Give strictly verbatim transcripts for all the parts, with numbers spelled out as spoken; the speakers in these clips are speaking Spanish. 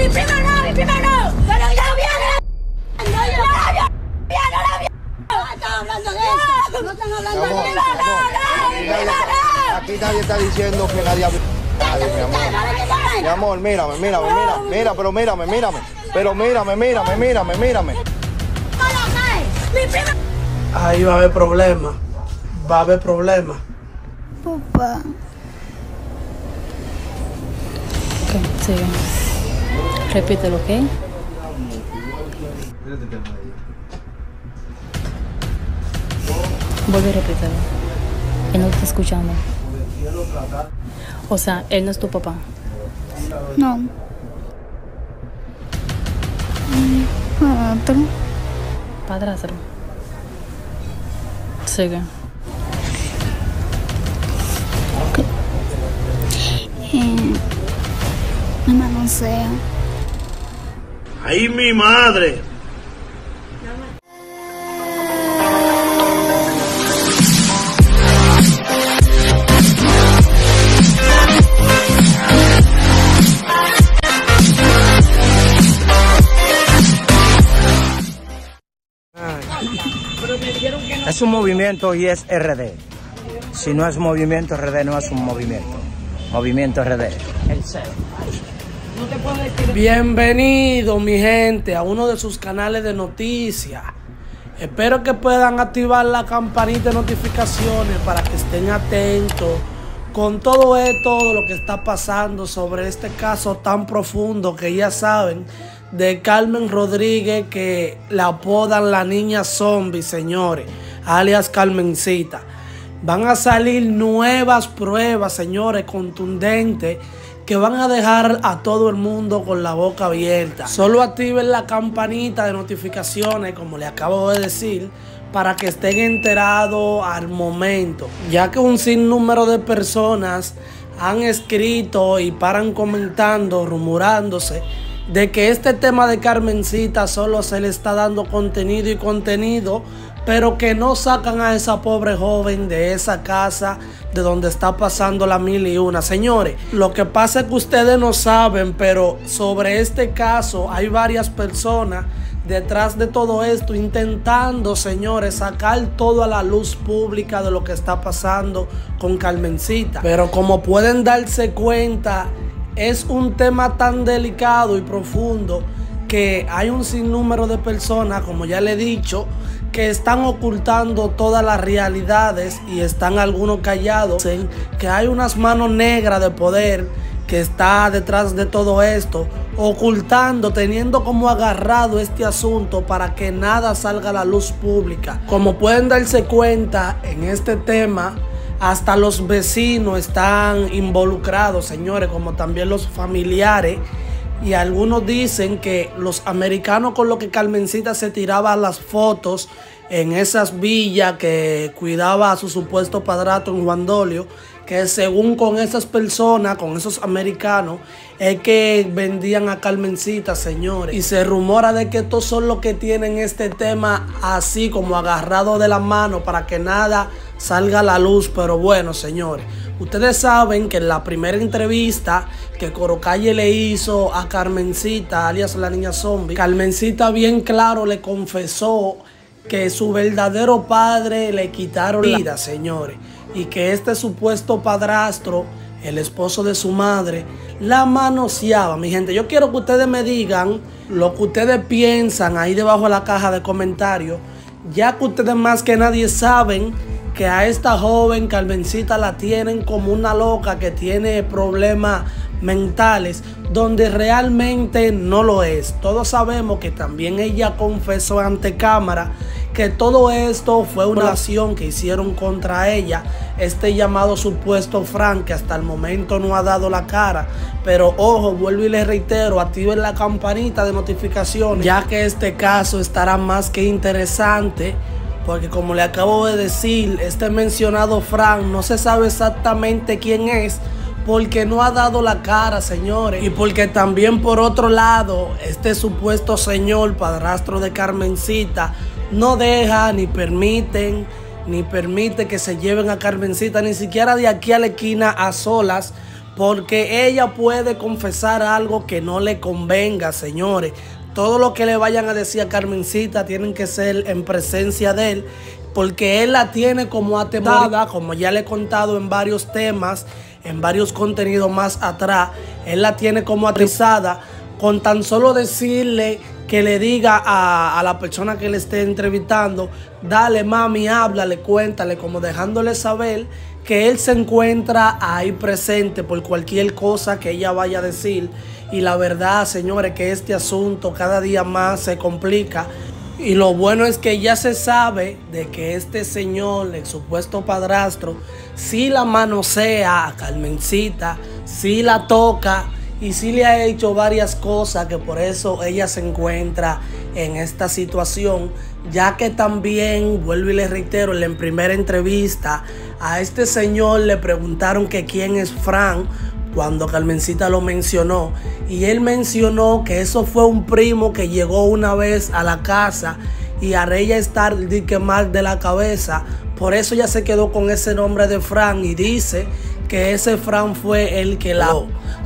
Mi prima no, mi prima no. Pero yo la vi a la... No, yo no la vi. Ya no la vi. No están hablando de eso. No están hablando de eso. Mi prima no. Aquí nadie está diciendo que nadie habla. Mi amor. Mi amor, mírame, mírame, mira, mira, pero mírame, mírame. Pero mírame, mírame, mírame, mírame. Mi prima. Ahí va a haber problemas. Va a haber problemas. Papá. Ok, sigue. Repítelo, ¿ok? Vuelve y repítelo. Él no te está escuchando. O sea, él no es tu papá. No. Otro. Padrastro. Sigue. Eh, mamá, no sé. ¡Ay, mi madre! Es un movimiento y es R D. Si no es movimiento R D, no es un movimiento. Movimiento R D. El cero. Bienvenido, mi gente, a uno de sus canales de noticias. Espero que puedan activar la campanita de notificaciones para que estén atentos con todo esto, todo lo que está pasando sobre este caso tan profundo que ya saben de Carmen Rodríguez, que la apodan la niña zombie, señores, alias Carmencita. Van a salir nuevas pruebas, señores, contundentes, que van a dejar a todo el mundo con la boca abierta. Solo activen la campanita de notificaciones, como le acabo de decir, para que estén enterados al momento, ya que un sinnúmero de personas han escrito y paran comentando, rumorándose de que este tema de Carmencita solo se le está dando contenido y contenido, pero que no sacan a esa pobre joven de esa casa de donde está pasando la mil y una. Señores, lo que pasa es que ustedes no saben, pero sobre este caso hay varias personas detrás de todo esto intentando, señores, sacar todo a la luz pública de lo que está pasando con Carmencita. Pero como pueden darse cuenta, es un tema tan delicado y profundo que hay un sinnúmero de personas, como ya le he dicho, que están ocultando todas las realidades y están algunos callados, en que hay unas manos negras de poder que está detrás de todo esto, ocultando, teniendo como agarrado este asunto para que nada salga a la luz pública. Como pueden darse cuenta, en este tema hasta los vecinos están involucrados, señores, como también los familiares. Y algunos dicen que los americanos con los que Carmencita se tiraba las fotos en esas villas que cuidaba a su supuesto padrastro en Juan Dolio, que según con esas personas, con esos americanos, es que vendían a Carmencita, señores. Y se rumora de que estos son los que tienen este tema así como agarrado de la mano para que nada salga a la luz. Pero bueno, señores, ustedes saben que en la primera entrevista que Corocalle le hizo a Carmencita, alias la niña zombie, Carmencita bien claro le confesó que su verdadero padre le quitaron la vida, señores, y que este supuesto padrastro, el esposo de su madre, la manoseaba. Mi gente, yo quiero que ustedes me digan lo que ustedes piensan ahí debajo de la caja de comentarios, ya que ustedes más que nadie saben que a esta joven Carmencita la tienen como una loca que tiene problemas mentales, donde realmente no lo es. Todos sabemos que también ella confesó ante cámara que todo esto fue una acción que hicieron contra ella, este llamado supuesto Frank, que hasta el momento no ha dado la cara. Pero ojo, vuelvo y les reitero, activen la campanita de notificaciones, ya que este caso estará más que interesante, porque como le acabo de decir, este mencionado Frank no se sabe exactamente quién es, porque no ha dado la cara, señores. Y porque también por otro lado, este supuesto señor padrastro de Carmencita no deja ni permiten ni permite que se lleven a Carmencita, ni siquiera de aquí a la esquina a solas, porque ella puede confesar algo que no le convenga, señores. Todo lo que le vayan a decir a Carmencita tienen que ser en presencia de él, porque él la tiene como atemorizada, como ya le he contado en varios temas, en varios contenidos más atrás. Él la tiene como atemorizada con tan solo decirle que le diga a, a la persona que le esté entrevistando, dale mami, háblale, cuéntale, como dejándole saber que él se encuentra ahí presente por cualquier cosa que ella vaya a decir. Y la verdad, señores, que este asunto cada día más se complica. Y lo bueno es que ya se sabe de que este señor, el supuesto padrastro, sí la manosea a Carmencita, sí la toca y sí le ha hecho varias cosas, que por eso ella se encuentra en esta situación, ya que también, vuelvo y le reitero, en la primera entrevista a este señor le preguntaron que quién es Fran, cuando Carmencita lo mencionó, y él mencionó que eso fue un primo que llegó una vez a la casa y a ella estar dique mal de la cabeza, por eso ya se quedó con ese nombre de Fran y dice que ese Fran fue el que la...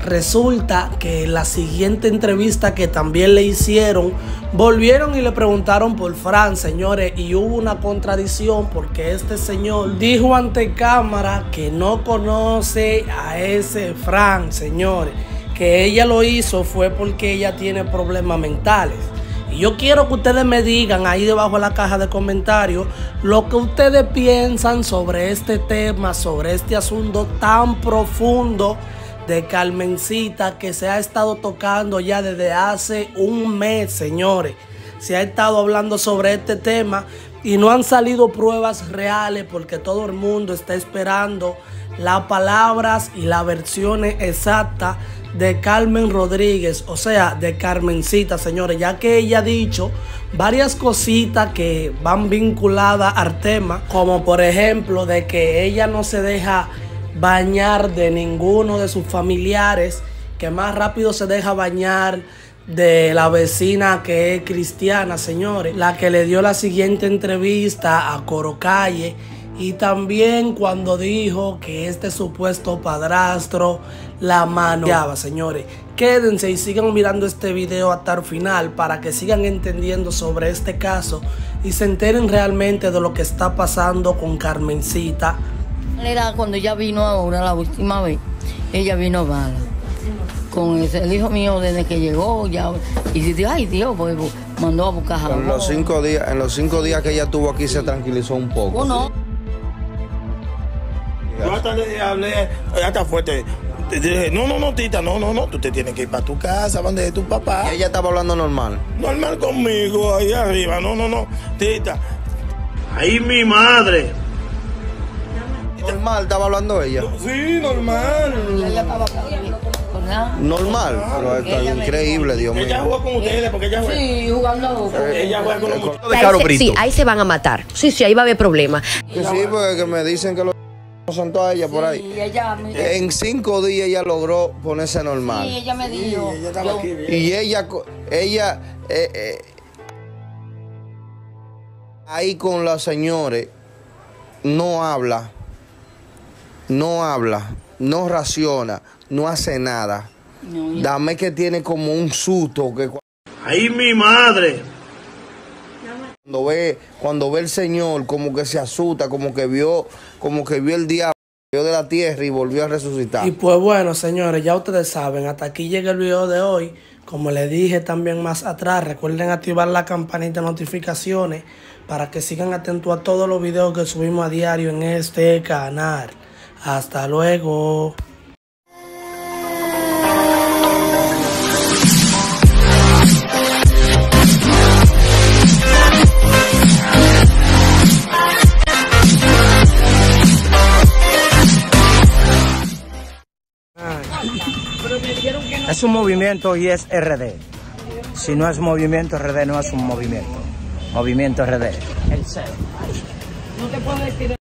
Resulta que en la siguiente entrevista que también le hicieron, volvieron y le preguntaron por Fran, señores, y hubo una contradicción porque este señor dijo ante cámara que no conoce a ese Fran, señores, que ella lo hizo fue porque ella tiene problemas mentales. Y yo quiero que ustedes me digan ahí debajo de la caja de comentarios lo que ustedes piensan sobre este tema, sobre este asunto tan profundo de Carmencita, que se ha estado tocando ya desde hace un mes, señores. Se ha estado hablando sobre este tema y no han salido pruebas reales porque todo el mundo está esperando las palabras y las versiones exactas de Carmen Rodríguez, o sea, de Carmencita, señores, ya que ella ha dicho varias cositas que van vinculadas al tema, como por ejemplo de que ella no se deja bañar de ninguno de sus familiares, que más rápido se deja bañar de la vecina que es cristiana, señores, la que le dio la siguiente entrevista a Corocalle, y también cuando dijo que este supuesto padrastro la manoseaba, señores. Quédense y sigan mirando este video hasta el final para que sigan entendiendo sobre este caso y se enteren realmente de lo que está pasando con Carmencita. Era cuando ella vino ahora, la última vez, ella vino mala. Con ese, el hijo mío desde que llegó, ya, y si ay Dios, pues mandó a buscar jabón. En los cinco días, en los cinco días que ella estuvo aquí se tranquilizó un poco. Uno. Yo hasta le hablé, hasta fuerte. Dije, no, no, no, tita, no, no, no, tú te tienes que ir para tu casa, donde es tu papá. Y ella estaba hablando normal. Normal conmigo, ahí arriba, no, no, no, tita. Ahí mi madre. Normal, estaba hablando ella. Sí, normal. Normal, pero es increíble, Dios mío. Ella juega con ustedes, porque ella juega. Sí, jugando. Ella juega con los muchachos. Ahí se, sí, ahí se van a matar. Sí, sí, ahí va a haber problemas. Que sí, porque que me dicen que lo sentó a ella por ahí. Sí, ella, me... En cinco días ella logró ponerse normal. Sí, ella me dijo. Sí, ella estaba aquí bien. Y ella, ella, eh, eh, ahí con los señores, no habla, no habla, no raciona, no hace nada. No, ya. Dame que tiene como un susto que Ahí mi madre. cuando ve, cuando ve el Señor, como que se asusta, como que vio, como que vio el diablo, vio de la tierra y volvió a resucitar. Y pues bueno, señores, ya ustedes saben, hasta aquí llega el video de hoy. Como les dije también más atrás, recuerden activar la campanita de notificaciones para que sigan atentos a todos los videos que subimos a diario en este canal. Hasta luego. Es un movimiento y es R D. Si no es movimiento R D, no es un movimiento. Movimiento R D. El cero. No te puedo decir.